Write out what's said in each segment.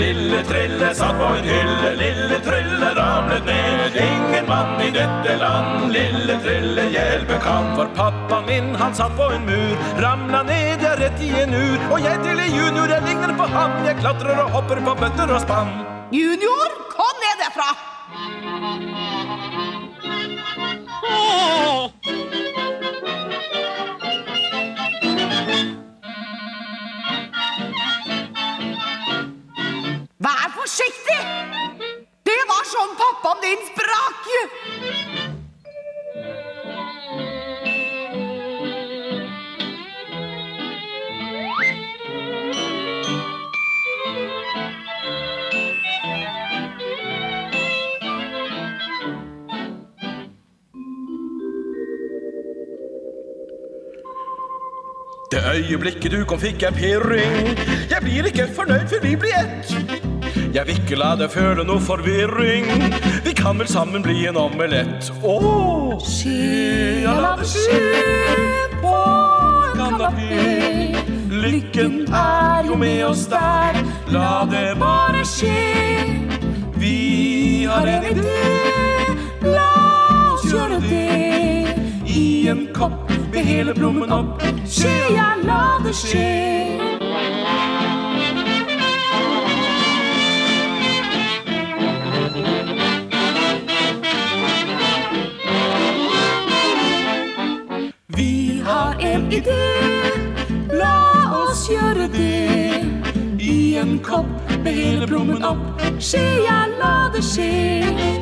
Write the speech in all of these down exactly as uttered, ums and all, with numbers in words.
Lille Trille satt på en hylle, Lille Trille ramlet ned. Ingen mann i dette land Lille Trille hjelpe kan. For pappa min, han satt på en mur, ramla ned, jeg rett i en ur. Og jeg Trille junior, jeg ligner på ham, jeg klatrer og hopper på bøtter og spann. Junior, kom ned derfra! Åh! Vær forsiktig! Det var sånn pappaen din sprak! Det øyeblikket du kom fikk jeg pirring. Jeg blir ikke fornøyd før vi blir ett. Jeg vil ikke la deg føle noe forvirring. Vi kan vel sammen bli en omelett. Åh, skje, ja la det skje på en kanapé. Lykken er jo med oss der, la det bare skje. Vi har en idé, la oss gjøre det. I en kopp med hele blommen opp, skje, ja la det skje. Vi har en idé, la oss gjøre det. I en kopp med hele blommen opp, skje, ja la det skje.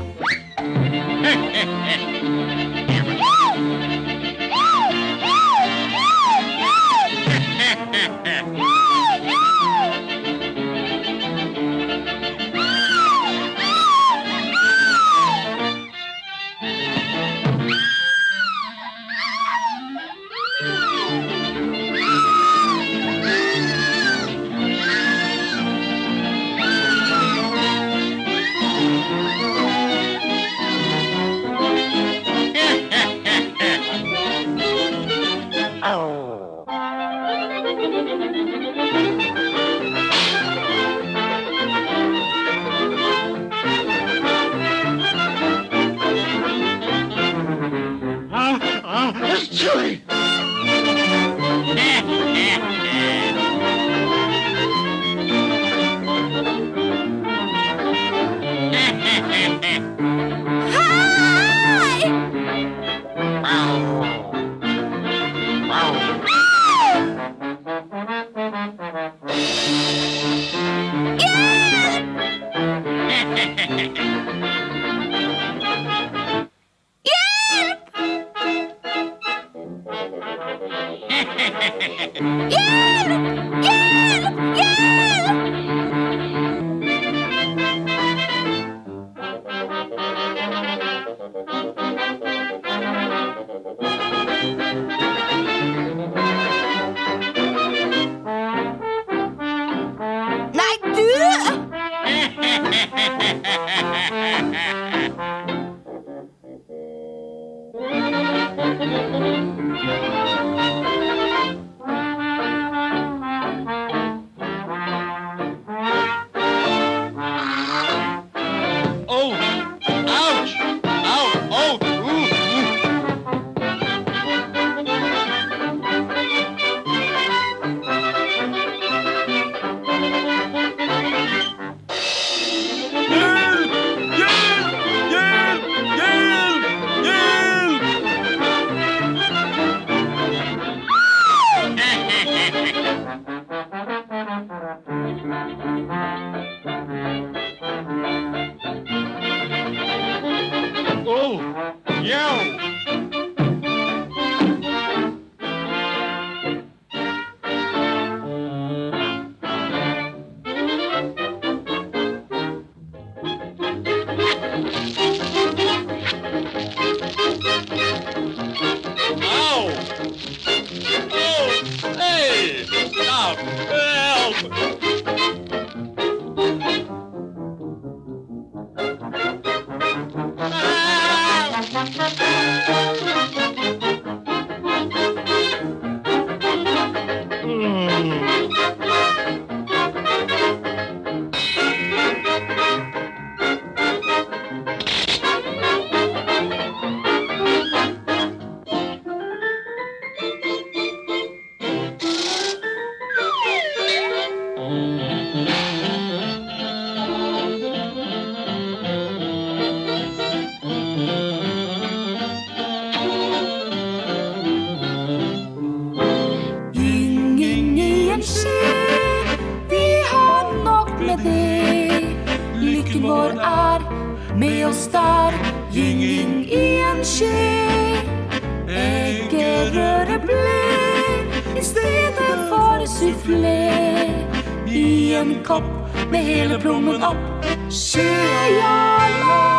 Fisken vår er med oss der, gynging i en skje. Eggerøre ble i stedet for soufflé. I en kopp med hele plommen opp, skje ja la.